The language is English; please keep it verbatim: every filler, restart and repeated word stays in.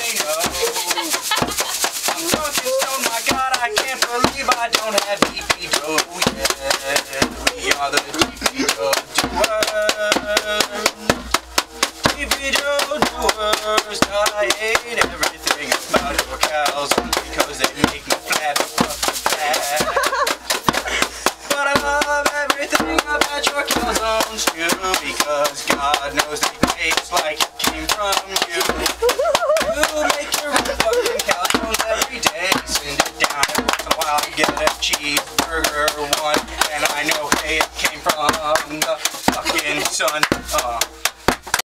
know. I'm drunk and stoned, my God, I can't believe I don't have D P Joe yet. We are the D P Joe doers. D P Joe doers. God, I hate everything about your cows because they make me flat, flat. But I love everything about your calzones too, because God knows they taste like it came from you. You make your own fucking calzones every day, send it down every once in a while, you get a cheeseburger one, and I know, hey, it came from the fucking sun. Uh.